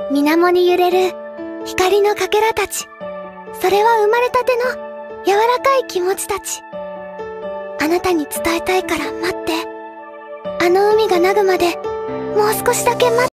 水面に揺れる光のかけらたち。それは生まれたての柔らかい気持ちたち。あなたに伝えたいから待って。あの海が凪ぐまでもう少しだけ待って。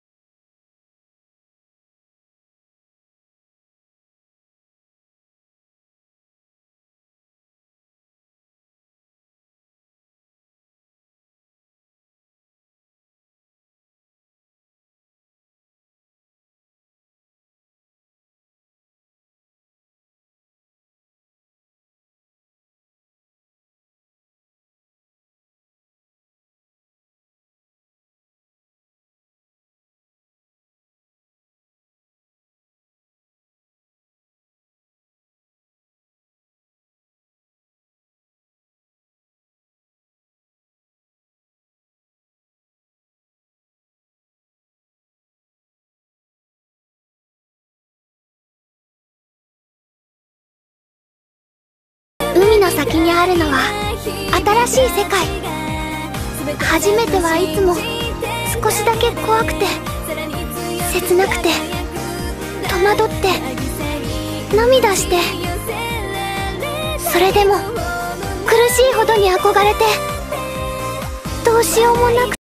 海の先にあるのは新しい世界。初めてはいつも少しだけ怖くて、切なくて、戸惑って、涙して、それでも苦しいほどに憧れて、どうしようもなく。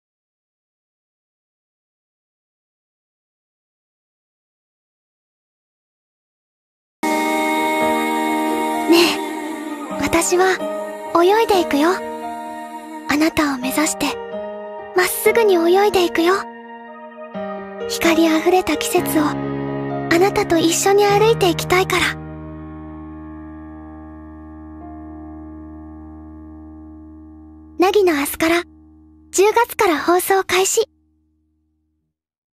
ねえ、私は泳いでいくよ。あなたを目指してまっすぐに泳いでいくよ。光あふれた季節をあなたと一緒に歩いていきたいから。凪の明日から10月から放送開始。